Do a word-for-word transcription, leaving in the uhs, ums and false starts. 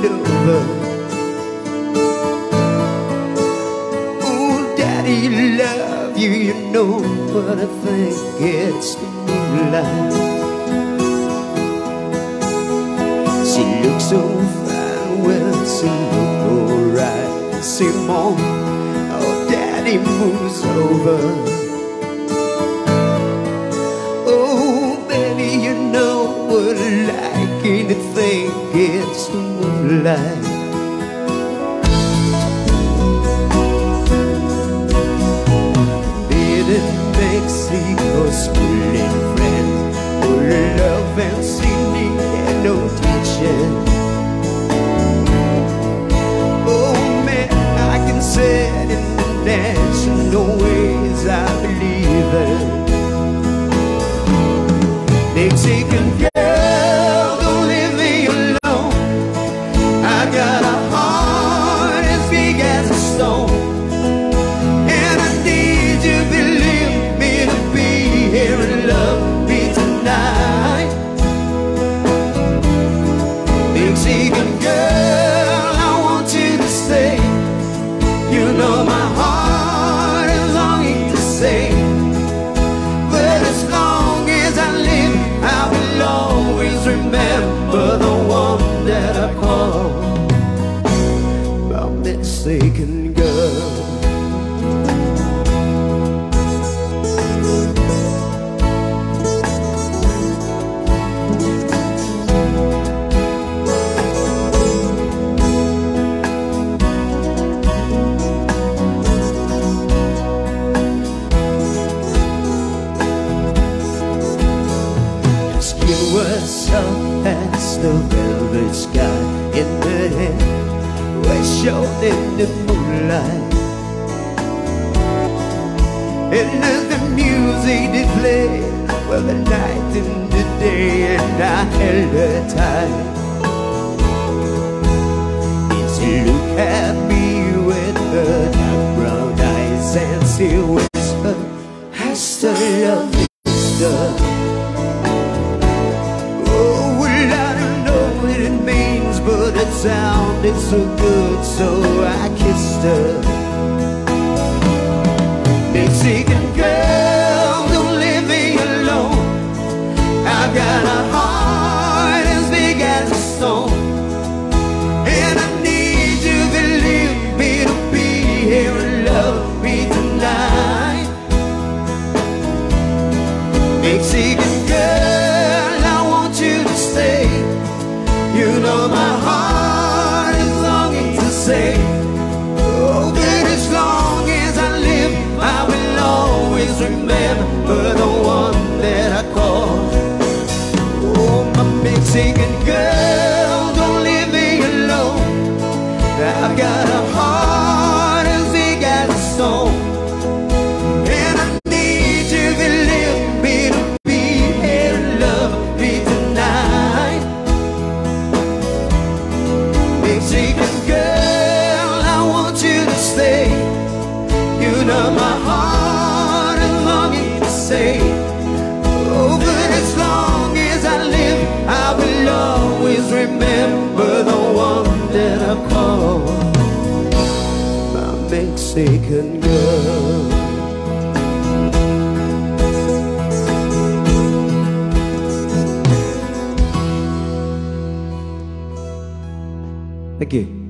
lover. Oh, Daddy, love you, you know what I think. It's the moonlight. She looks so fine when she looks alright. See, Mom, oh, Daddy moves over. Oh, baby, you know what I like anything. It's the moonlight. Didn't Mexico schooling friends, oh, love and she needed no teaching. Oh man, I can say it in national ways, I believe it. Mexican girl, don't leave me alone. I got a heart as big as a stone, and I need you, believe me, to be here and love me tonight. Mexican girl, I want you to stay. You know my heart is longing to say, but as long as I live, I will always remember the one that I call my Mexican girl. It was soft as the velvet sky in the hair was shone in the moonlight. And as the music did play, well, the night and the day, and I held her tight. She looked at me with her dark brown eyes, and she whispered, "Hasta la vista." But it sounded so good, so I kissed her. Mexican girl, don't leave me alone. I've got a heart as big as a stone, and I need you, believe me, to be here and love me tonight. Mexican girl, I want you to stay. You know my heart is longing to say, oh, but as long as I live, I will always remember the one that I call, oh, my Mexican girl, don't leave me alone. I've got a heart as big as a stone, and I need you, believe me, to be here and love me tonight. Mexican girl, I want you to stay. You know my heart is longing to say, oh, but as long as I live, I will always remember the one that I call my Mexican girl. Thank you.